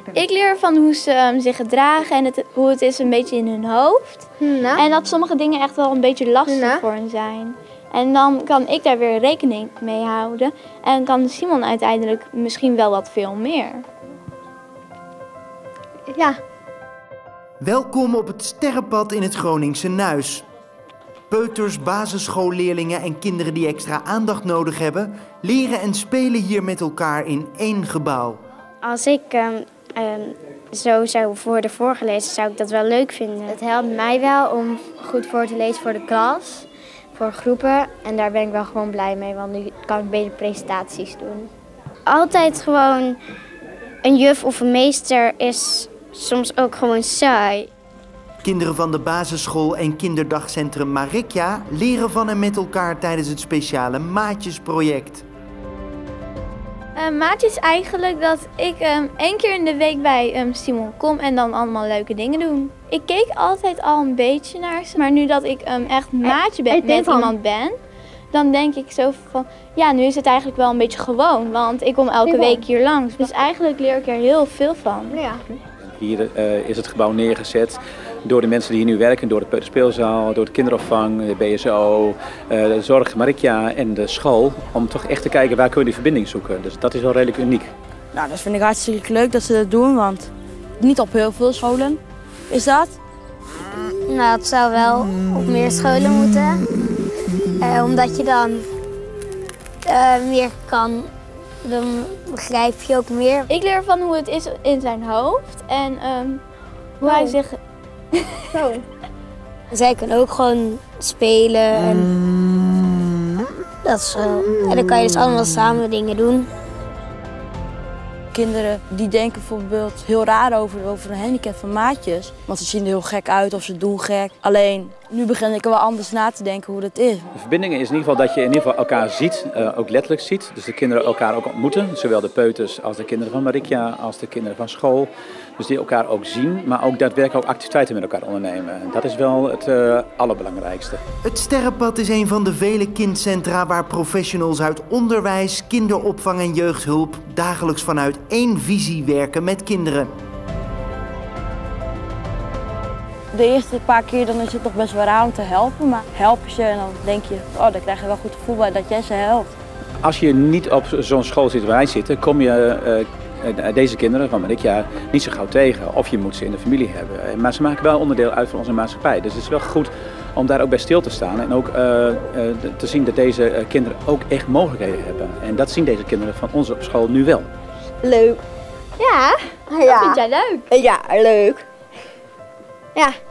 Ik leer van hoe ze zich gedragen en hoe het is een beetje in hun hoofd. Nou. En dat sommige dingen echt wel een beetje lastig voor hen zijn. En dan kan ik daar weer rekening mee houden. En kan Simon uiteindelijk misschien wel wat veel meer. Ja. Welkom op het Sterrenpad in het Groningse Nuis. Peuters, basisschoolleerlingen en kinderen die extra aandacht nodig hebben, leren en spelen hier met elkaar in één gebouw. Als ik zo zou worden voorgelezen, zou ik dat wel leuk vinden. Het helpt mij wel om goed voor te lezen voor de klas, voor groepen. En daar ben ik wel gewoon blij mee, want nu kan ik beter presentaties doen. Altijd gewoon een juf of een meester is soms ook gewoon saai. Kinderen van de basisschool en kinderdagcentrum Marikja leren van en met elkaar tijdens het speciale Maatjesproject. Maatjes is eigenlijk dat ik 1 keer in de week bij Simon kom en dan allemaal leuke dingen doen. Ik keek altijd al een beetje naar ze, maar nu dat ik echt maatje met iemand ben, dan denk ik zo van, ja, nu is het eigenlijk wel een beetje gewoon, want ik kom elke week hier langs. Dus eigenlijk leer ik er heel veel van. Ja. Hier is het gebouw neergezet door de mensen die hier nu werken, door de peuterspeelzaal, door de kinderopvang, de BSO, de zorg Marikja en de school, om toch echt te kijken waar kunnen we die verbinding zoeken. Dus dat is wel redelijk uniek. Nou, dat vind ik hartstikke leuk dat ze dat doen, want niet op heel veel scholen is dat. Nou, het zou wel op meer scholen moeten, omdat je dan meer kan. Dan begrijp je ook meer. Ik leer van hoe het is in zijn hoofd en hoe hij zich... Zo. Zij kunnen ook gewoon spelen en dat is zo. En dan kan je dus allemaal samen dingen doen. Kinderen die denken bijvoorbeeld heel raar over een handicap van maatjes. Want ze zien er heel gek uit of ze doen gek. Alleen, nu begin ik er wel anders na te denken hoe dat is. De verbinding is in ieder geval dat je in ieder geval elkaar ziet, ook letterlijk ziet. Dus de kinderen elkaar ook ontmoeten, zowel de peuters als de kinderen van Marikja, als de kinderen van school. Dus die elkaar ook zien, maar ook daadwerkelijk ook activiteiten met elkaar ondernemen. Dat is wel het allerbelangrijkste. Het Sterrenpad is een van de vele kindcentra waar professionals uit onderwijs, kinderopvang en jeugdhulp dagelijks vanuit één visie werken met kinderen. De eerste paar keer dan is het nog best wel raar om te helpen, maar help je ze en dan denk je, oh, dan krijg je wel goed gevoel bij dat jij ze helpt. Als je niet op zo'n school zit waar wij zitten, kom je deze kinderen van Marikja niet zo gauw tegen. Of je moet ze in de familie hebben. Maar ze maken wel onderdeel uit van onze maatschappij. Dus het is wel goed om daar ook bij stil te staan. En ook te zien dat deze kinderen ook echt mogelijkheden hebben. En dat zien deze kinderen van ons op school nu wel. Leuk. Ja, dat vind jij leuk. Ja, leuk. Ja.